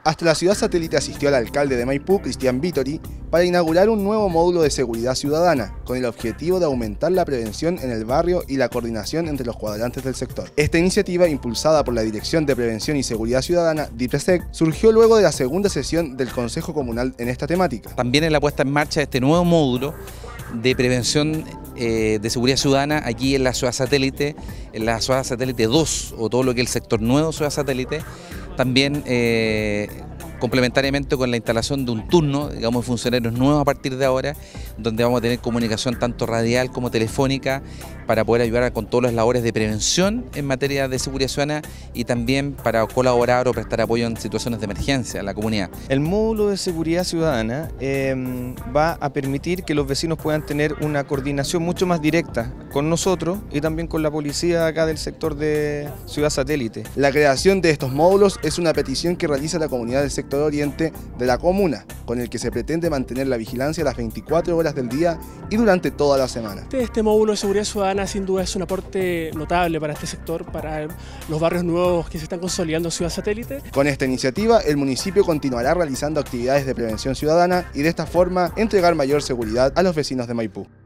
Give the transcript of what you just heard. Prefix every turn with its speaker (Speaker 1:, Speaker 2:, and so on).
Speaker 1: Hasta la ciudad satélite asistió al alcalde de Maipú, Cristian Vittori, para inaugurar un nuevo módulo de seguridad ciudadana, con el objetivo de aumentar la prevención en el barrio y la coordinación entre los cuadrantes del sector. Esta iniciativa, impulsada por la Dirección de Prevención y Seguridad Ciudadana, DIPRESEC, surgió luego de la segunda sesión del Consejo Comunal en esta temática.
Speaker 2: También en la puesta en marcha de este nuevo módulo de prevención de seguridad ciudadana aquí en la ciudad satélite 2, o todo lo que es el sector nuevo ciudad satélite, también complementariamente con la instalación de un turno, digamos, de funcionarios nuevos a partir de ahora, donde vamos a tener comunicación tanto radial como telefónica para poder ayudar con todas las labores de prevención en materia de seguridad ciudadana y también para colaborar o prestar apoyo en situaciones de emergencia a la comunidad.
Speaker 3: El módulo de seguridad ciudadana va a permitir que los vecinos puedan tener una coordinación mucho más directa con nosotros y también con la policía acá del sector de Ciudad Satélite.
Speaker 1: La creación de estos módulos es una petición que realiza la comunidad del sector oriente de la comuna, con el que se pretende mantener la vigilancia las 24 horas del día y durante toda la semana.
Speaker 4: Este módulo de seguridad ciudadana sin duda es un aporte notable para este sector, para los barrios nuevos que se están consolidando en Ciudad Satélite.
Speaker 1: Con esta iniciativa, el municipio continuará realizando actividades de prevención ciudadana y de esta forma entregar mayor seguridad a los vecinos de Maipú.